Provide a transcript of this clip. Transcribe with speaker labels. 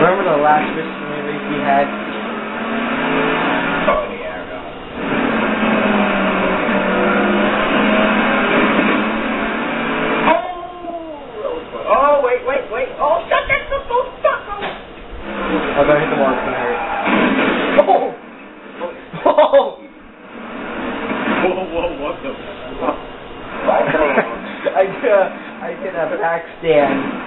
Speaker 1: Remember the last mystery race we had?
Speaker 2: Oh, yeah, I know. Oh, wait. Oh, shut that stuff. Oh, stop.
Speaker 1: Oh, don't hit the wall. It's going to hurt.
Speaker 2: Oh!
Speaker 1: Oh!
Speaker 2: Whoa, what the fuck?
Speaker 1: I did a back stand.